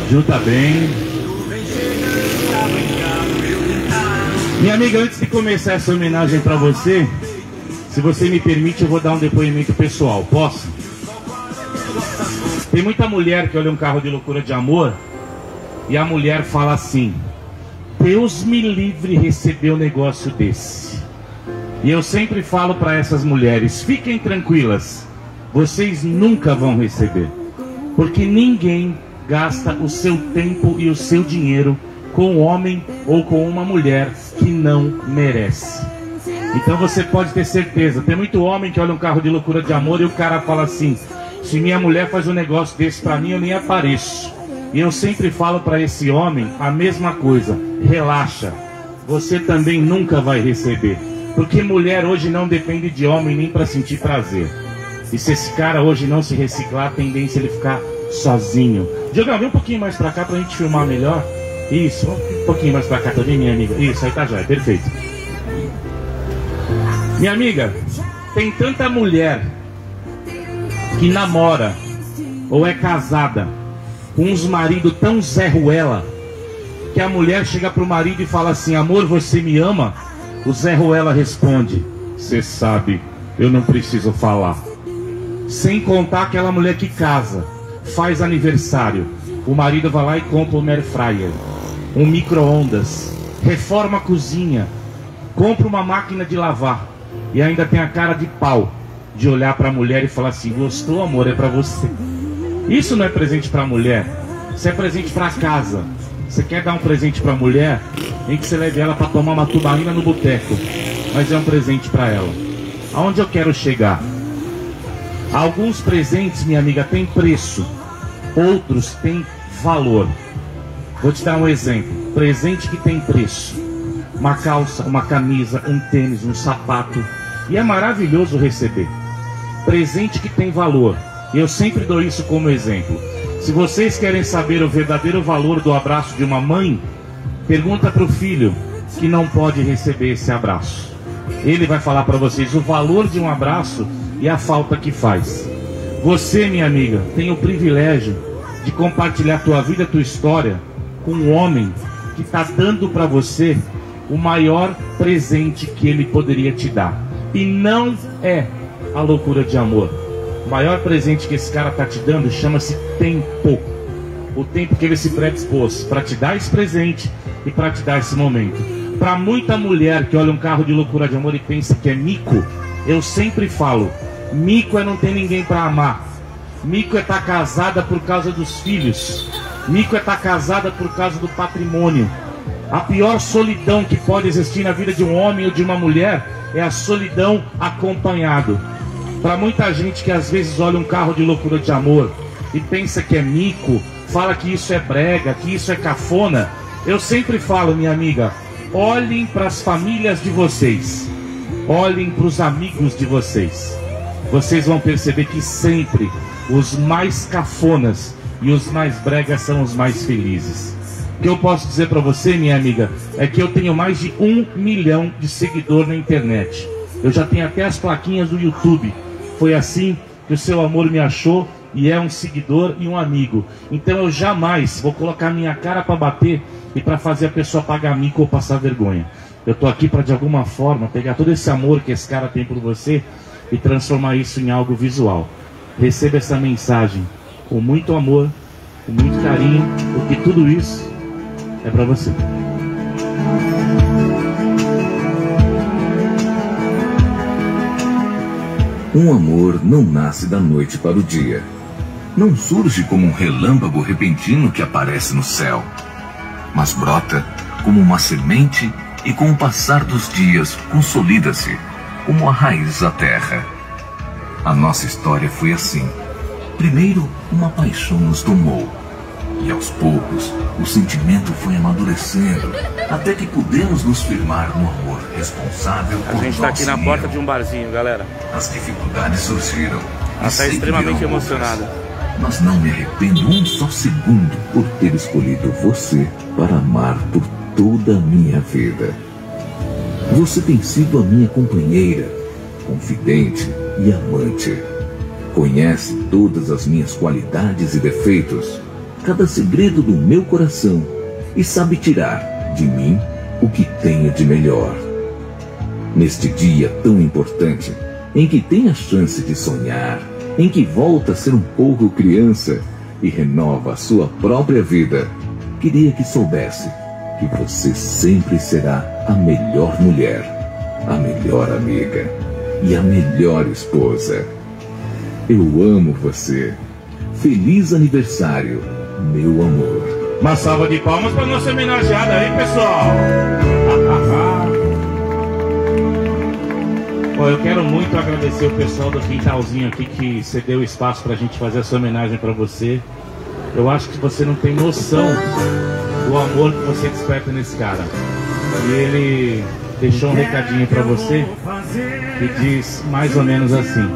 Junta bem. Minha amiga, antes de começar essa homenagem pra você, se você me permite, eu vou dar um depoimento pessoal. Posso? Tem muita mulher que olha um carro de loucura de amor e a mulher fala assim: Deus me livre receber um negócio desse. E eu sempre falo para essas mulheres: fiquem tranquilas, vocês nunca vão receber, porque ninguém gasta o seu tempo e o seu dinheiro com um homem ou com uma mulher que não merece. Então você pode ter certeza, tem muito homem que olha um carro de loucura de amor e o cara fala assim: se minha mulher faz um negócio desse pra mim, eu nem apareço. E eu sempre falo para esse homem a mesma coisa: relaxa, você também nunca vai receber, porque mulher hoje não depende de homem nem para sentir prazer. E se esse cara hoje não se reciclar, a tendência é ele ficar sozinho. Diogão, vem um pouquinho mais pra cá pra gente filmar melhor. Isso, um pouquinho mais pra cá também, minha amiga. Isso, aí tá jóia, perfeito. Minha amiga, tem tanta mulher que namora ou é casada com uns maridos tão Zé Ruela, que a mulher chega pro marido e fala assim: amor, você me ama? O Zé Ruela responde: você sabe, eu não preciso falar. Sem contar aquela mulher que casa, faz aniversário, o marido vai lá e compra um air fryer, um micro-ondas, reforma a cozinha, compra uma máquina de lavar e ainda tem a cara de pau de olhar para a mulher e falar assim: gostou, amor, é para você. Isso não é presente para a mulher, isso é presente para casa. Você quer dar um presente para a mulher, nem que você leve ela para tomar uma tubaína no boteco, mas é um presente para ela. Aonde eu quero chegar? Alguns presentes, minha amiga, têm preço, outros têm valor. Vou te dar um exemplo: presente que tem preço, uma calça, uma camisa, um tênis, um sapato, e é maravilhoso receber. Presente que tem valor, eu sempre dou isso como exemplo. Se vocês querem saber o verdadeiro valor do abraço de uma mãe, pergunta para o filho que não pode receber esse abraço. Ele vai falar para vocês o valor de um abraço e a falta que faz. Você, minha amiga, tem o privilégio de compartilhar a tua vida, a tua história com um homem que está dando para você o maior presente que ele poderia te dar. E não é a loucura de amor. O maior presente que esse cara está te dando chama-se tempo. O tempo que ele se predispôs para te dar esse presente e para te dar esse momento. Para muita mulher que olha um carro de loucura de amor e pensa que é mico, eu sempre falo: mico é não ter ninguém para amar. Mico é estar casada por causa dos filhos. Mico é estar casada por causa do patrimônio. A pior solidão que pode existir na vida de um homem ou de uma mulher é a solidão acompanhado. Para muita gente que às vezes olha um carro de loucura de amor e pensa que é mico, fala que isso é brega, que isso é cafona, eu sempre falo, minha amiga: olhem para as famílias de vocês, olhem para os amigos de vocês. Vocês vão perceber que sempre os mais cafonas e os mais bregas são os mais felizes. O que eu posso dizer para você, minha amiga, é que eu tenho mais de 1 milhão de seguidores na internet. Eu já tenho até as plaquinhas do YouTube. Foi assim que o seu amor me achou e é um seguidor e um amigo. Então eu jamais vou colocar minha cara para bater e para fazer a pessoa pagar mico ou passar vergonha. Eu tô aqui para, de alguma forma, pegar todo esse amor que esse cara tem por você e transformar isso em algo visual. Receba essa mensagem com muito amor, com muito carinho, porque tudo isso é para você. Um amor não nasce da noite para o dia. Não surge como um relâmpago repentino que aparece no céu, mas brota como uma semente e com o passar dos dias consolida-se como a raiz da terra. A nossa história foi assim. Primeiro, uma paixão nos tomou. E aos poucos, o sentimento foi amadurecendo, até que pudemos nos firmar no amor responsável por nós. A gente está aqui na porta de um barzinho, galera. As dificuldades surgiram. Ela está extremamente emocionada. Mas não me arrependo um só segundo por ter escolhido você para amar por toda a minha vida. Você tem sido a minha companheira, confidente e amante. Conhece todas as minhas qualidades e defeitos. cada segredo do meu coração e sabe tirar de mim o que tenho de melhor. Neste dia tão importante, em que tem a chance de sonhar, em que volta a ser um pouco criança e renova a sua própria vida, queria que soubesse que você sempre será a melhor mulher, a melhor amiga e a melhor esposa. Eu amo você. Feliz aniversário, meu amor. Uma salva de palmas para nossa homenageada aí, pessoal. Bom, eu quero muito agradecer o pessoal do Quintalzinho aqui que cedeu espaço para a gente fazer essa homenagem para você. Eu acho que você não tem noção do amor que você desperta nesse cara. E ele deixou um recadinho para você que diz mais ou menos assim: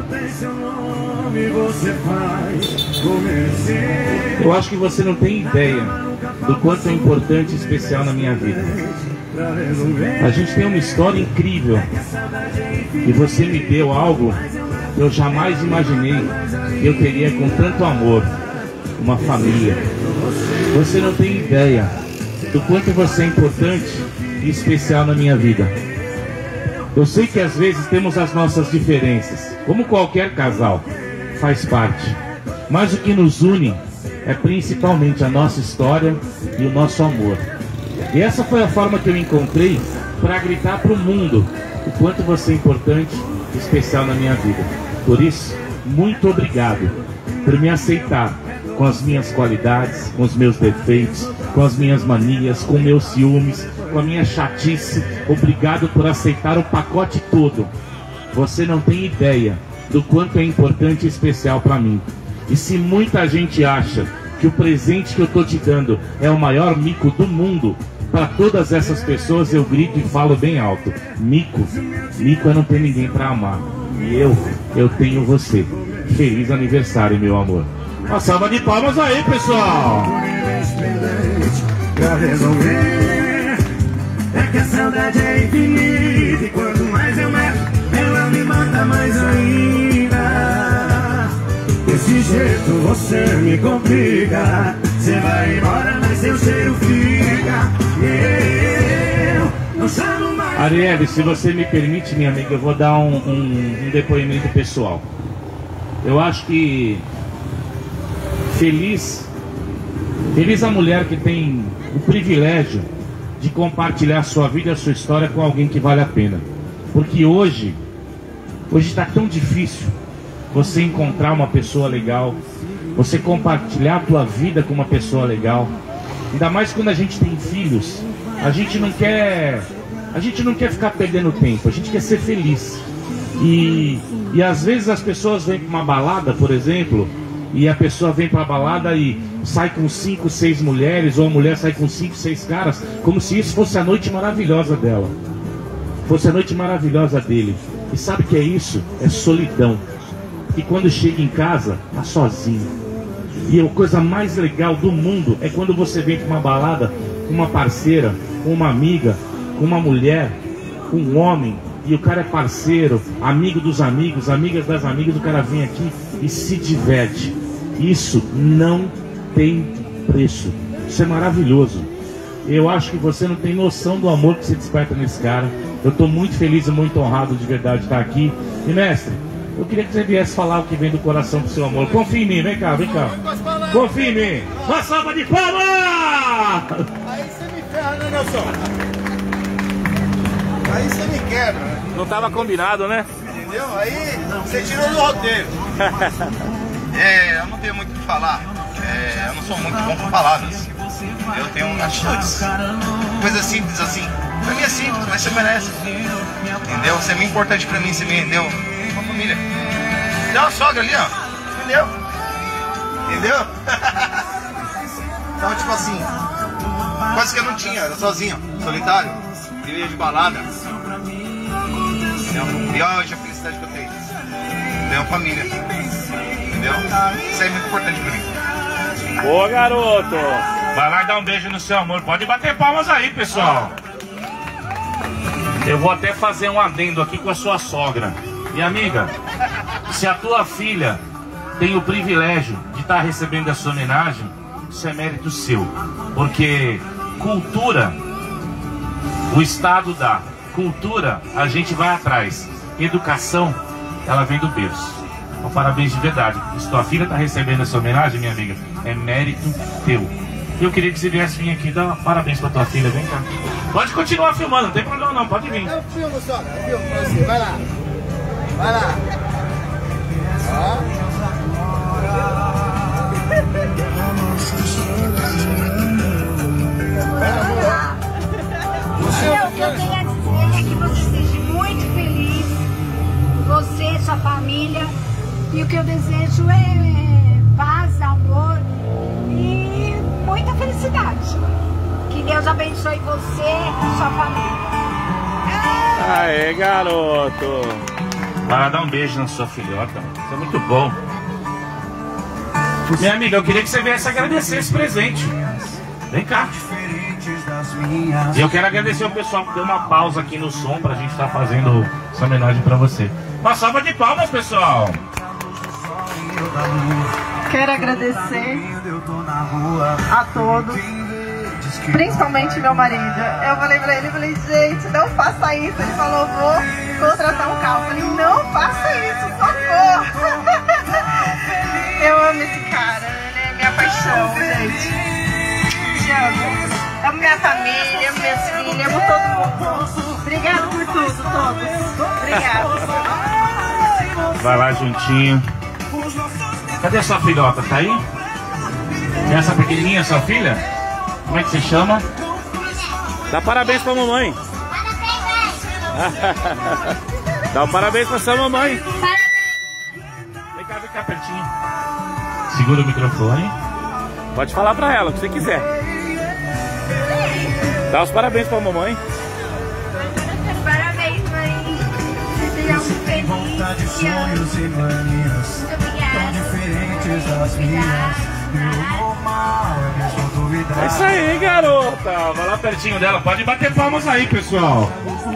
eu acho que você não tem ideia do quanto é importante e especial na minha vida. A gente tem uma história incrível e você me deu algo que eu jamais imaginei que eu teria com tanto amor, uma família. Você não tem ideia do quanto você é importante e especial na minha vida. Eu sei que às vezes temos as nossas diferenças, como qualquer casal, faz parte. Mas o que nos une é principalmente a nossa história e o nosso amor. E essa foi a forma que eu encontrei para gritar para o mundo o quanto você é importante e especial na minha vida. Por isso, muito obrigado por me aceitar com as minhas qualidades, com os meus defeitos, com as minhas manias, com meus ciúmes, com a minha chatice. Obrigado por aceitar o pacote todo. Você não tem ideia do quanto é importante e especial para mim. E se muita gente acha que o presente que eu estou te dando é o maior mico do mundo, para todas essas pessoas eu grito e falo bem alto: mico é não ter ninguém para amar. E eu tenho você. Feliz aniversário, meu amor. Uma salva de palmas aí, pessoal. Pra resolver, é que a saudade é infinita e quanto mais eu meto, ela me mata mais ainda. Desse jeito você me complica. Você vai embora, mas seu cheiro fica. Eu não chamo mais. Arielle, se você me permite, minha amiga, eu vou dar um depoimento pessoal. Eu acho que feliz a mulher que tem o privilégio de compartilhar a sua vida e a sua história com alguém que vale a pena. Porque hoje está tão difícil você encontrar uma pessoa legal, você compartilhar a tua vida com uma pessoa legal. Ainda mais quando a gente tem filhos, a gente não quer ficar perdendo tempo, a gente quer ser feliz. E às vezes as pessoas vêm para uma balada, por exemplo, e a pessoa vem para a balada e sai com 5, 6 mulheres, ou a mulher sai com 5, 6 caras, como se isso fosse a noite maravilhosa dela, fosse a noite maravilhosa dele. E sabe o que é isso? É solidão. E quando chega em casa, tá sozinho. E a coisa mais legal do mundo é quando você vem para uma balada com uma parceira, com uma amiga, com uma mulher, com um homem, e o cara é parceiro, amigo dos amigos, amigas das amigas, o cara vem aqui e se diverte. Isso não tem preço. Isso é maravilhoso. Eu acho que você não tem noção do amor que você desperta nesse cara. Eu estou muito feliz e muito honrado de verdade de estar aqui. E mestre, eu queria que você viesse falar o que vem do coração pro seu amor. Confia em mim, vem cá, vem cá. Confia em mim. Uma salva de palmas! Aí você me ferra, né, Nelson? Aí você me quebra, né? Não estava combinado, né? Entendeu? Aí você tirou do roteiro. Eu não tenho muito o que falar. Eu não sou muito bom com palavras. Eu tenho atitudes. Coisa simples assim. Pra mim é simples, mas você merece. Entendeu? Você é muito importante pra mim, você me rendeu uma família. Tem uma sogra ali, ó. Entendeu? Entendeu? Então, tipo assim, coisa que eu não tinha, era sozinho, solitário, vivia de balada. Entendeu? E hoje a felicidade que eu tenho. Tenho uma família. Entendeu? Isso é muito importante pra mim. Ô garoto, vai lá e dar um beijo no seu amor. Pode bater palmas aí, pessoal. Eu vou até fazer um adendo aqui com a sua sogra. E amiga, se a tua filha tem o privilégio de estar recebendo essa homenagem, isso é mérito seu. Porque cultura, o Estado dá. Cultura, a gente vai atrás. Educação, ela vem do berço. Então, parabéns de verdade. Se tua filha está recebendo essa homenagem, minha amiga, é mérito teu. Eu queria que você viesse vir aqui dar parabéns pra tua filha. Vem cá. Pode continuar filmando, não tem problema não, pode vir. Eu filmo só, eu filmo pra você. Vai lá. Vai lá. Ó. O que eu tenho a dizer é que você seja muito feliz, você, sua família, e o que eu desejo é paz, amor e muita felicidade. Que Deus abençoe você e sua família. Aê, garoto! Vai lá dar um beijo na sua filhota. Isso é muito bom. Minha amiga, eu queria que você viesse agradecer esse presente. Vem cá. E eu quero agradecer o pessoal que deu uma pausa aqui no som pra gente estar fazendo essa homenagem pra você. Uma salva de palmas, pessoal! Quero agradecer a todos, principalmente meu marido. Eu falei pra ele, gente, não faça isso. Ele falou, vou contratar um carro. Eu falei, não faça isso, socorro. Eu amo esse cara, ele é minha paixão, gente. Te amo. Amo minha família, amo minhas filhas, amo todo mundo. Obrigado por tudo, todos. Obrigado. Vai lá juntinho. Cadê a sua filhota? Tá aí? E essa pequenininha, sua filha? Como é que se chama? Dá parabéns pra mamãe. Dá um parabéns pra sua mamãe. Vem cá pertinho. Segura o microfone. Pode falar pra ela o que você quiser. Dá os parabéns pra mamãe. Parabéns, mãe. Você seja muito feliz. Muito obrigada. É isso aí, garota. Vai lá pertinho dela. Pode bater palmas aí, pessoal.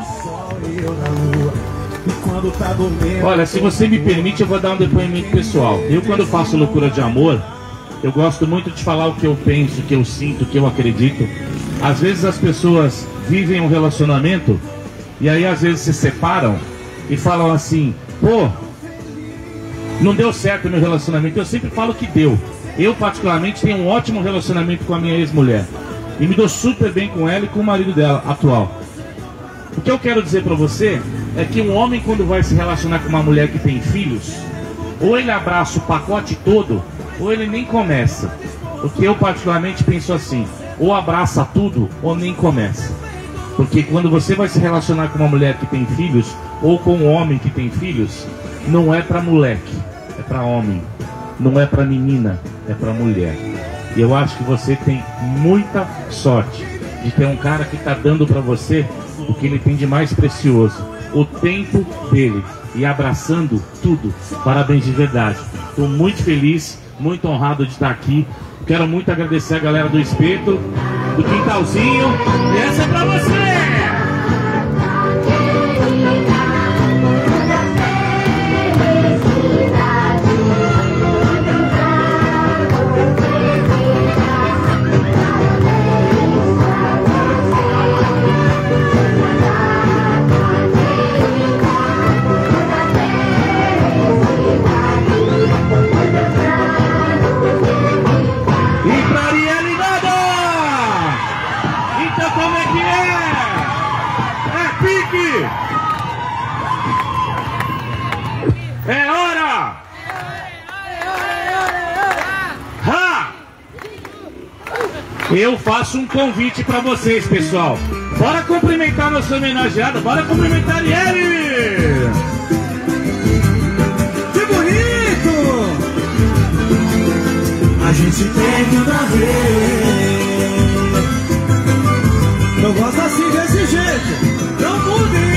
Olha, se você me permite, eu vou dar um depoimento pessoal. Eu, quando faço loucura de amor, eu gosto muito de falar o que eu penso, o que eu sinto, o que eu acredito. Às vezes as pessoas vivem um relacionamento e aí às vezes se separam e falam assim, pô, não deu certo o meu relacionamento. Eu sempre falo que deu. Eu particularmente tenho um ótimo relacionamento com a minha ex-mulher e me dou super bem com ela e com o marido dela atual. O que eu quero dizer pra você é que um homem, quando vai se relacionar com uma mulher que tem filhos, ou ele abraça o pacote todo, ou ele nem começa. Porque eu particularmente penso assim, ou abraça tudo, ou nem começa. Porque quando você vai se relacionar com uma mulher que tem filhos, ou com um homem que tem filhos, não é pra moleque, é pra homem. Não é pra menina, é pra mulher. E eu acho que você tem muita sorte de ter um cara que tá dando pra você o que ele tem de mais precioso, o tempo dele, e abraçando tudo. Parabéns de verdade. Estou muito feliz, muito honrado de estar aqui. Quero muito agradecer a galera do Espeto, do Quintalzinho. E essa é pra você! É hora! Ha! Eu faço um convite pra vocês, pessoal. Bora cumprimentar nosso homenageado, bora cumprimentar ele! Que bonito! A gente tem tudo a ver. Eu gosto assim desse jeito. Não mudem!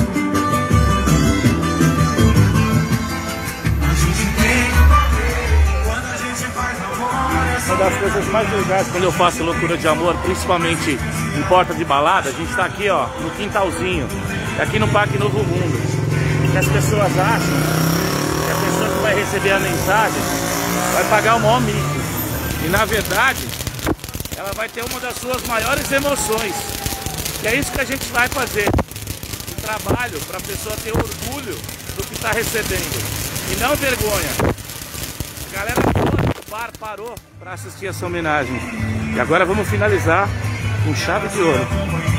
Uma das coisas mais legais quando eu faço loucura de amor, principalmente em porta de balada, a gente tá aqui, ó, no Quintalzinho, aqui no Parque Novo Mundo. Que as pessoas acham que a pessoa que vai receber a mensagem vai pagar o maior mico. E na verdade, ela vai ter uma das suas maiores emoções. E é isso que a gente vai fazer. Um trabalho para a pessoa ter orgulho do que está recebendo. E não vergonha. A galera toda do bar parou para assistir essa homenagem. E agora vamos finalizar com chave de ouro.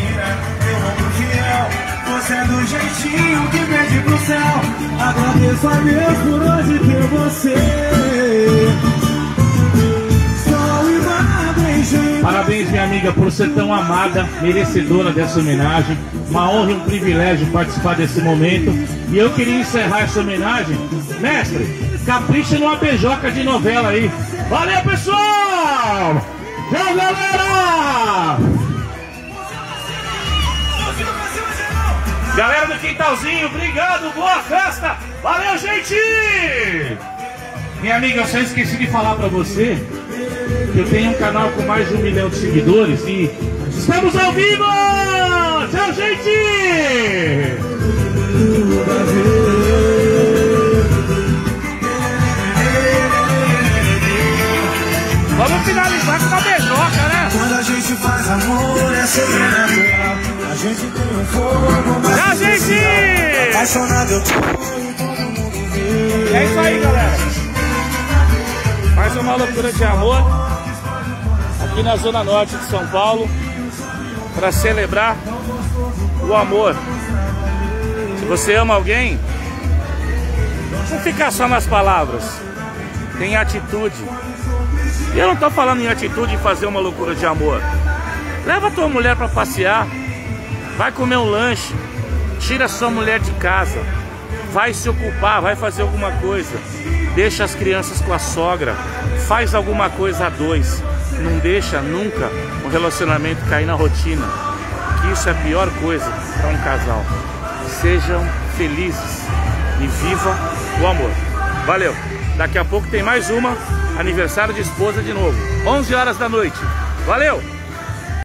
Você é do jeitinho que pede pro céu. Agradeço a Deus por hoje ter você. Parabéns, minha amiga, por ser tão amada, merecedora dessa homenagem. Uma honra e um privilégio participar desse momento. E eu queria encerrar essa homenagem. Mestre, capricha numa beijoca de novela aí. Valeu, pessoal! Tchau, galera! Galera do Quintalzinho, obrigado, boa festa! Valeu, gente! Minha amiga, eu só esqueci de falar pra você que eu tenho um canal com mais de 1 milhão de seguidores e estamos ao vivo! Tchau, gente! Vamos finalizar com a beijoca, né? Quando a gente faz amor, é sempre natural. A gente tem um fogo, mas tchau, gente! apaixonado eu tô e todo mundo vê. É isso aí, galera. Mais uma loucura de amor aqui na Zona Norte de São Paulo para celebrar o amor. Se você ama alguém, não fica só nas palavras, tem atitude. E eu não tô falando em atitude de fazer uma loucura de amor. Leva a tua mulher para passear, vai comer um lanche, tira sua mulher de casa, vai se ocupar, vai fazer alguma coisa, deixa as crianças com a sogra, faz alguma coisa a dois. Não deixa nunca um relacionamento cair na rotina, que isso é a pior coisa para um casal. Sejam felizes e viva o amor. Valeu! Daqui a pouco tem mais uma, aniversário de esposa de novo, 11 horas da noite. Valeu!